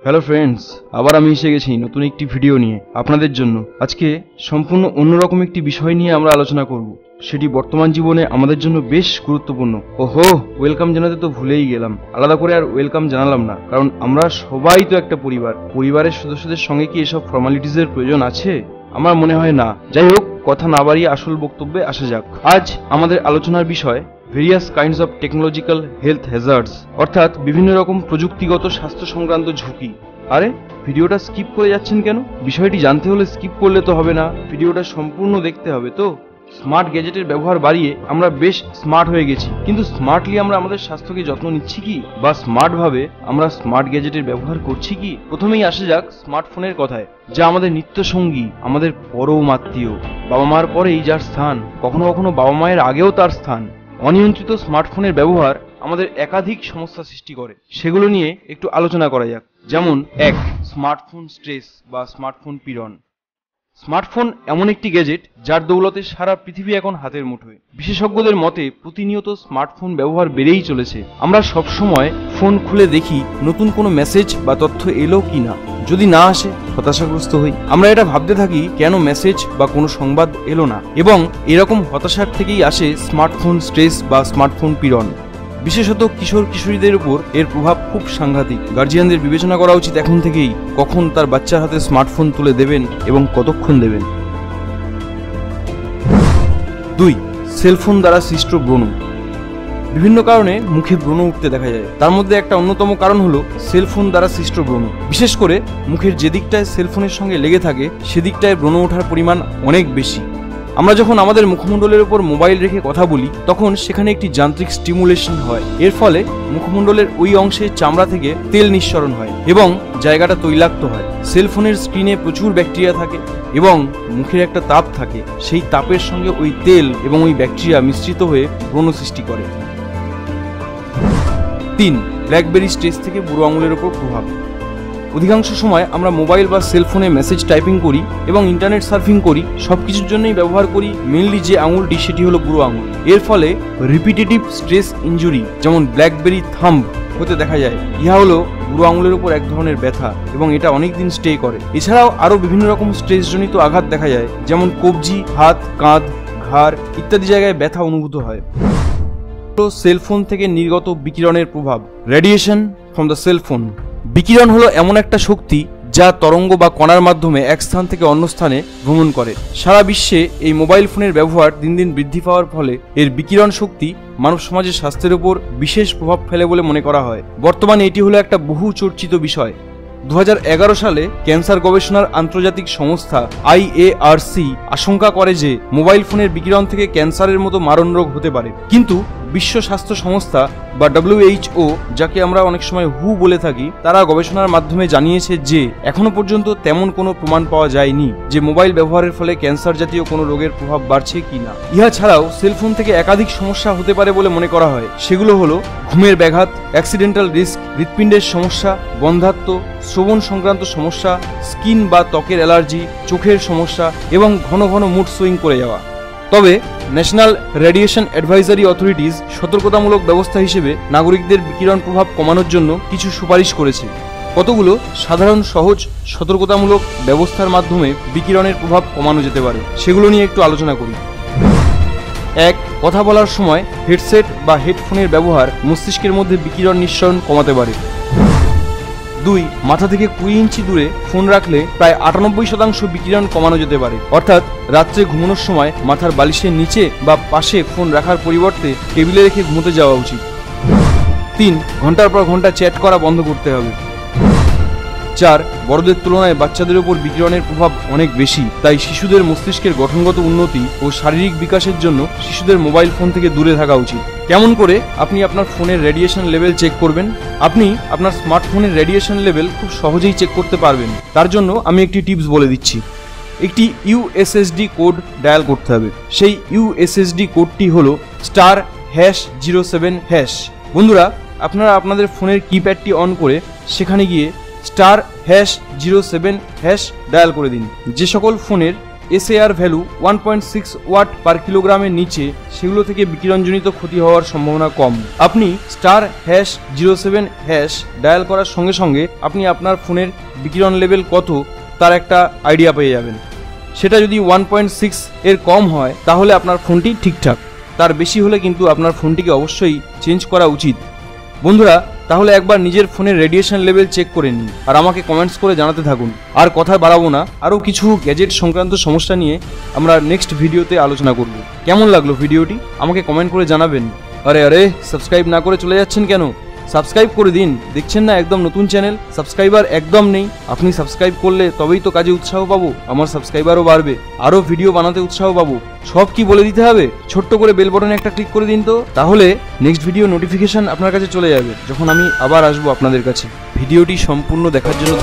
Hello friends, আবার আমি এসে গেছি নতুন একটি ভিডিও নিয়ে আপনাদের জন্য। আজকে সম্পূর্ণ অন্যরকম একটি বিষয় নিয়ে আমরা আলোচনা করব, সেটি বর্তমান জীবনে আমাদের জন্য বেশ গুরুত্বপূর্ণ। ওহো, ওয়েলকাম জানাতে তো ভুলেই গেলাম। আলাদা করে আর ওয়েলকাম জানালাম না, কারণ আমরা সবাই তো একটা পরিবারের সদস্যদের সঙ্গে কি এসব ফর্মালিটিসের প্রয়োজন আছে? আমার মনে হয় না। যাই হোক, কথা না বাড়িয়ে আসল বক্তব্যে আসা যাক। আজ আমাদের আলোচনার বিষয় various kinds of technological health hazards, অর্থাৎ বিভিন্ন রকম প্রযুক্তিগত স্বাস্থ্য সংক্রান্ত ঝুঁকি। আরে, ভিডিওটা স্কিপ করে যাচ্ছেন কেন? বিষয়টি জানতে হলে স্কিপ করলে তো হবে না, ভিডিওটা সম্পূর্ণ দেখতে হবে। তো স্মার্ট গ্যাজেটের ব্যবহার বাড়িয়ে আমরা বেশ স্মার্ট হয়ে গেছি, কিন্তু স্মার্টলি আমরা আমাদের স্বাস্থ্যকে যত্ন নিচ্ছি কি, বা স্মার্ট ভাবে আমরা স্মার্ট গ্যাজেটের ব্যবহার করছি কি? প্রথমেই আসা যাক স্মার্টফোনের কথায়, যা আমাদের নিত্য সঙ্গী, আমাদের পরম আত্মীয়। বাবা মার পরেই যার স্থান, কখনো কখনো বাবা মায়ের আগেও তার স্থান। অনিয়ন্ত্রিত স্মার্টফোনের ব্যবহার আমাদের একাধিক সমস্যা সৃষ্টি করে, সেগুলো নিয়ে একটু আলোচনা করা যাক। যেমন 1, স্মার্টফোন স্ট্রেস বা স্মার্টফোন পীড়ন। স্মার্টফোন এমন একটি গ্যাজেট যার দৌলতে সারা পৃথিবী এখন হাতের মুঠোয়। বিশেষজ্ঞদের মতে প্রতিনিয়ত স্মার্টফোন ব্যবহার বেড়েই চলেছে। আমরা সব সময় ফোন খুলে দেখি নতুন কোনো মেসেজ বা তথ্য এলো কি না। যদি না আসে, হতাশাগ্রস্ত হই। আমরা এটা ভাবতে থাকি কেন মেসেজ বা কোনো সংবাদ এলো না, এবং এরকম হতাশার থেকেই আসে স্মার্টফোন স্ট্রেস বা স্মার্টফোন পীড়ন। বিশেষত কিশোর কিশোরীদের উপর এর প্রভাব খুব সাংঘাতিক। গার্জিয়ানদের বিবেচনা করা উচিত এখন থেকেই কখন তার বাচ্চার হাতে স্মার্টফোন তুলে দেবেন এবং কতক্ষণ দেবেন। 2, সেলফোন দ্বারা সৃষ্ট ব্রণ। বিভিন্ন কারণে মুখে ব্রণ উঠতে দেখা যায়, তার মধ্যে একটা অন্যতম কারণ হলো সেলফোন দ্বারা সৃষ্ট ব্রণ। বিশেষ করে মুখের যে দিকটায় সেলফোনের সঙ্গে লেগে থাকে সেদিকটায় ব্রণ ওঠার পরিমাণ অনেক বেশি। আমরা যখন আমাদের মুখমণ্ডলের উপর মোবাইল রেখে কথা বলি, তখন সেখানে একটি যান্ত্রিক স্টিমুলেশন হয়। এর ফলে মুখমণ্ডলের ওই অংশে চামড়া থেকে তেল নিঃসরণ হয় এবং জায়গাটা তৈলাক্ত হয়। সেলফোনের স্ক্রিনে প্রচুর ব্যাকটেরিয়া থাকে এবং মুখের একটা তাপ থাকে। সেই তাপের সঙ্গে ওই তেল এবং ওই ব্যাকটেরিয়া মিশ্রিত হয়ে ব্রণ সৃষ্টি করে। 3, ব্ল্যাকবেরি স্ট্রেস থেকে বুড়ো আঙুলের উপর প্রভাব। অধিকাংশ সময় আমরা মোবাইল বা সেলফোনে মেসেজ টাইপিং করি এবং ইন্টারনেট সার্ফিং করি, সবকিছুর জন্যই ব্যবহার করি মেনলি যে আঙুলটি, সেটি হলো বুড়ো আঙুল। এর ফলে রিপিটেটিভ স্ট্রেস ইনজুরি যেমন ব্ল্যাকবেরি থাম্ব হতে দেখা যায়। ইহা হলো বুড়ো আঙুলের উপর এক ধরনের ব্যথা এবং এটা অনেকদিন স্টে করে। এছাড়াও আরও বিভিন্ন রকম স্ট্রেসজনিত আঘাত দেখা যায়, যেমন কবজি, হাত, কাঁধ, ঘাড় ইত্যাদি জায়গায় ব্যথা অনুভূত হয়। সেলফোন থেকে নির্গত বিকিরণের প্রভাব। Radiation from the cellphone. বিকিরণ হলো এমন একটা শক্তি যা তরঙ্গ বা কণার মাধ্যমে এক স্থান থেকে অন্য স্থানে ভ্রমণ করে। সারা বিশ্বে এই মোবাইল ফোনের ব্যবহার দিন দিন বৃদ্ধি পাওয়ার ফলে এর বিকিরণ শক্তি মানব সমাজের স্বাস্থ্যের উপর বিশেষ প্রভাব ফেলে বলে মনে করা হয়। বর্তমানে এটি হলো একটা বহু চর্চিত বিষয়। 2011 সালে ক্যান্সার গবেষণার আন্তর্জাতিক সংস্থা IARC আশঙ্কা করে যে মোবাইল ফোনের বিকিরণ থেকে ক্যান্সারের মতো মারণ রোগ হতে পারে। কিন্তু বিশ্ব স্বাস্থ্য সংস্থা বা WHO, যাকে আমরা অনেক সময় WHO বলে থাকি, তারা গবেষণার মাধ্যমে জানিয়েছে যে এখনো পর্যন্ত তেমন কোনো প্রমাণ পাওয়া যায়নি যে মোবাইল ব্যবহারের ফলে ক্যান্সার জাতীয় কোনো রোগের প্রভাব বাড়ছে কিনা। ইহা ছাড়াও সেলফোন থেকে একাধিক সমস্যা হতে পারে বলে মনে করা হয়। সেগুলো হলো ঘুমের ব্যাঘাত, অ্যাক্সিডেন্টাল রিস্ক, হৃৎপিণ্ডের সমস্যা, বন্ধ্যাত্ব, শ্রবণ সংক্রান্ত সমস্যা, স্কিন বা ত্বকের অ্যালার্জি, চোখের সমস্যা এবং ঘন ঘন মুড সুইং করে যাওয়া। তবে ন্যাশনাল রেডিয়েশন অ্যাডভাইজারি অথরিটিজ সতর্কতামূলক ব্যবস্থা হিসেবে নাগরিকদের বিকিরণ প্রভাব কমানোর জন্য কিছু সুপারিশ করেছে। কতগুলো সাধারণ সহজ সতর্কতামূলক ব্যবস্থার মাধ্যমে বিকিরণের প্রভাব কমানো যেতে পারে, সেগুলো নিয়ে একটু আলোচনা করি। 1, কথা বলার সময় হেডসেট বা হেডফোনের ব্যবহার মস্তিষ্কের মধ্যে বিকিরণ নিঃসরণ কমাতে পারে। 2, মাথা থেকে 20 ইঞ্চি দূরে ফোন রাখলে প্রায় 98% বিকিরণ কমানো যেতে পারে। অর্থাৎ রাত্রে ঘুমানোর সময় মাথার বালিশের নিচে বা পাশে ফোন রাখার পরিবর্তে টেবিলে রেখে ঘুমোতে যাওয়া উচিত। 3, ঘন্টার পর ঘন্টা চ্যাট করা বন্ধ করতে হবে। 4, বড়দের তুলনায় বাচ্চাদের উপর বিকিরণের প্রভাব অনেক বেশি, তাই শিশুদের মস্তিষ্কের গঠনগত উন্নতি ও শারীরিক বিকাশের জন্য শিশুদের মোবাইল ফোন থেকে দূরে থাকা উচিত। কেমন করে আপনি আপনার ফোনের রেডিয়েশন লেভেল চেক করবেন? আপনি আপনার স্মার্টফোনের রেডিয়েশন লেভেল খুব সহজেই চেক করতে পারবেন। তার জন্য আমি একটি টিপস বলে দিচ্ছি। একটি USSD কোড ডায়াল করতে হবে। সেই USSD কোডটি হলো *#07#। বন্ধুরা, আপনারা আপনাদের ফোনের কিপ্যাডটি অন করে সেখানে গিয়ে *#07# ডায়াল করে দিন। যে সকল ফোনের SAR ভ্যালু 1.6 ওয়াট পার কিলোগ্রামের নিচে, সেগুলো থেকে বিকিরণজনিত ক্ষতি হওয়ার সম্ভাবনা কম। আপনি *#07# ডায়াল করার সঙ্গে সঙ্গে আপনি আপনার ফোনের বিকিরণ লেভেল কত তার একটা আইডিয়া পেয়ে যাবেন। সেটা যদি 1.6 এর কম হয় তাহলে আপনার ফোনটি ঠিকঠাক, তার বেশি হলে কিন্তু আপনার ফোনটিকে অবশ্যই চেঞ্জ করা উচিত। বন্ধুরা, তাহলে একবার নিজের ফোনের রেডিয়েশন লেভেল চেক করে নিন আর আমাকে কমেন্টস করে জানাতে থাকুন। আর কথা বাড়াবো না, আরও কিছু গ্যাজেট সংক্রান্ত সমস্যা নিয়ে আমরা নেক্সট ভিডিওতে আলোচনা করব। কেমন লাগলো ভিডিওটি আমাকে কমেন্ট করে জানাবেন। আরে সাবস্ক্রাইব না করে চলে যাচ্ছেন কেন? সাবস্ক্রাইব করে দিন। দেখছেন না একদম নতুন চ্যানেল, সাবস্ক্রাইবার একদম নেই। আপনি সাবস্ক্রাইব করলে তবেই তো কাজে উৎসাহ পাবো, আমার সাবস্ক্রাইবারও বাড়বে, আরও ভিডিও বানাতে উৎসাহ পাবো। সব কি বলে দিতে হবে? ছোট্ট করে বেল বাটনে একটা ক্লিক করে দিন তো, তাহলে নেক্সট ভিডিও নোটিফিকেশন আপনার কাছে চলে যাবে যখন আমি আবার আসবো আপনাদের কাছে। ভিডিওটি সম্পূর্ণ দেখার জন্য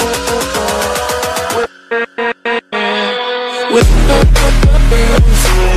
ধন্যবাদ।